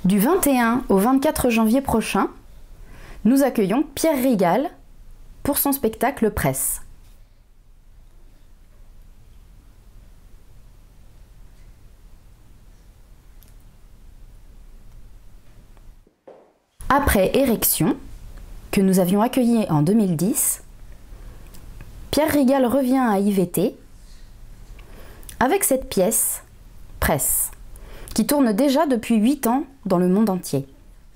Du 21 au 24 janvier prochain, nous accueillons Pierre Rigal pour son spectacle Presse. Après Érection, que nous avions accueilli en 2010, Pierre Rigal revient à IVT avec cette pièce, Presse, qui tourne déjà depuis 8 ans dans le monde entier.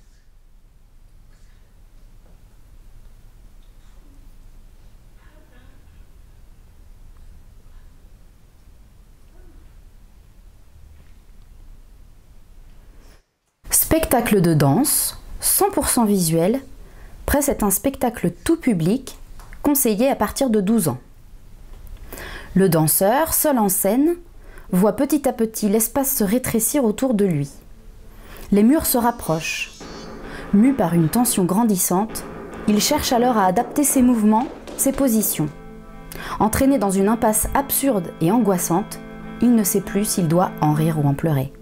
Spectacle de danse, 100% visuel, Presse est un spectacle tout public, conseillé à partir de 12 ans. Le danseur, seul en scène, voit petit à petit l'espace se rétrécir autour de lui. Les murs se rapprochent. Mu par une tension grandissante, il cherche alors à adapter ses mouvements, ses positions. Entraîné dans une impasse absurde et angoissante, il ne sait plus s'il doit en rire ou en pleurer.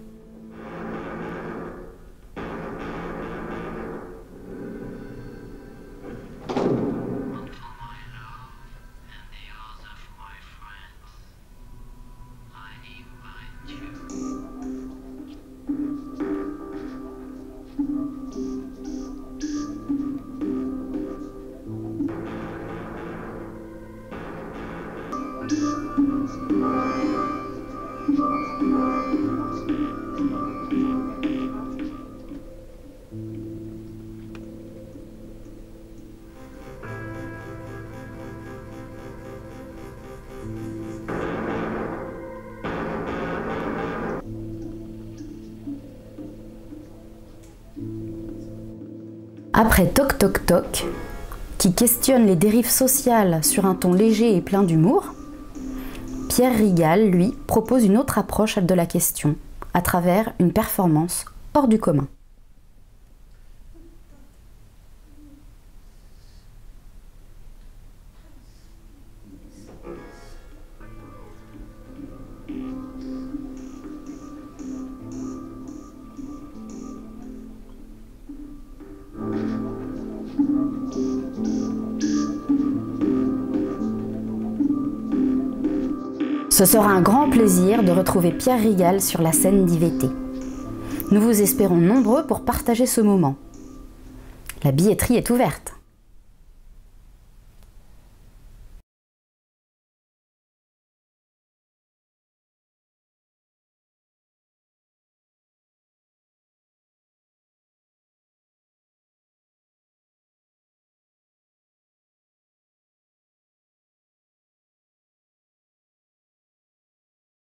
Après Toc Toc Toc, qui questionne les dérives sociales sur un ton léger et plein d'humour, Pierre Rigal, lui, propose une autre approche de la question, à travers une performance hors du commun. Ce sera un grand plaisir de retrouver Pierre Rigal sur la scène d'IVT. Nous vous espérons nombreux pour partager ce moment. La billetterie est ouverte.